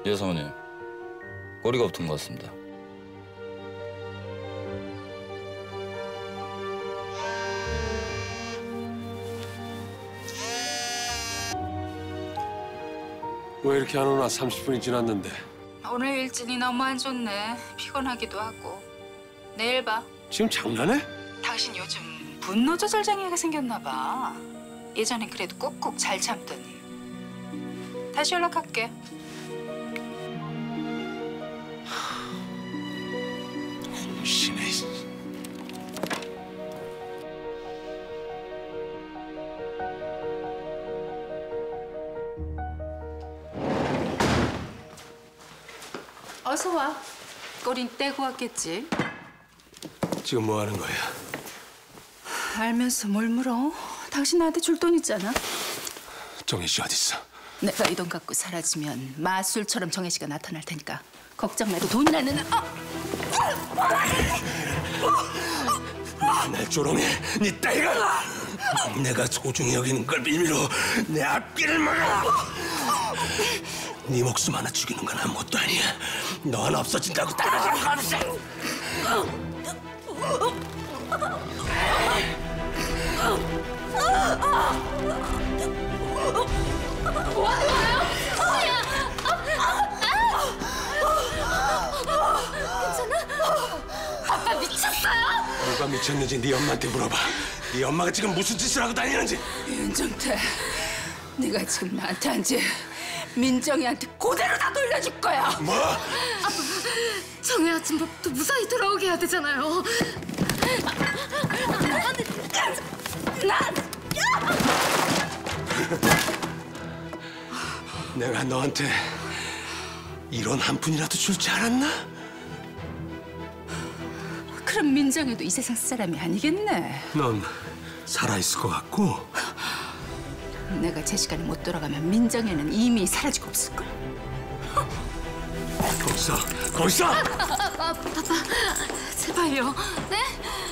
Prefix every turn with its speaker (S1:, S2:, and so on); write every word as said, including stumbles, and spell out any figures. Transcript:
S1: 예, 사모님. 꼬리가 붙은 것 같습니다.
S2: 왜 이렇게 안 오나? 삼십 분이 지났는데.
S3: 오늘 일진이 너무 안 좋네. 피곤하기도 하고. 내일 봐.
S2: 지금 장난해?
S3: 당신 요즘 분노 조절 장애가 생겼나 봐. 예전엔 그래도 꾹꾹 잘 참더니. 다시 연락할게.
S2: 신의.
S3: 어서 와. 꼬린 떼고 왔겠지?
S2: 지금 뭐 하는 거야?
S3: 알면서 뭘 물어? 당신 나한테 줄 돈 있잖아.
S2: 정혜 씨 어디 있어?
S3: 내가 이 돈 갖고 사라지면 마술처럼 정혜 씨가 나타날 테니까 걱정 말고 돈이라는. 어!
S2: 날 조롱해, 네 딸가. 내가 소중히 여기는 걸 빌미로 내 앞길을 막아. 네 목숨 하나 죽이는 건 아무것도 아니야. 너 하나 없어진다고 따라가는 거 없어.
S4: 뭐 하는 거예요? 괜찮아? 아빠 미쳤어요?
S2: 누가 미쳤는지 네 엄마한테 물어봐. 네 엄마가 지금 무슨 짓을 하고 다니는지.
S3: 윤정태, 네가 지금 나한테 한 지 민정이한테 그대로 다 돌려줄 거야.
S2: 뭐?
S4: 아빠, 정혜 아침밥도 무사히 돌아오게 해야 되잖아요.
S3: 난
S2: 내가 너한테 이런 한 푼이라도 줄 줄 알았나?
S3: 그럼 민정이도 이 세상 사람이 아니겠네.
S2: 넌 살아있을 것 같고.
S3: 내가 제 시간에 못 돌아가면 민정이는 이미 사라지고 없을걸.
S2: 거기서, 거기서!
S4: 아빠, 아빠, 제발요. 네?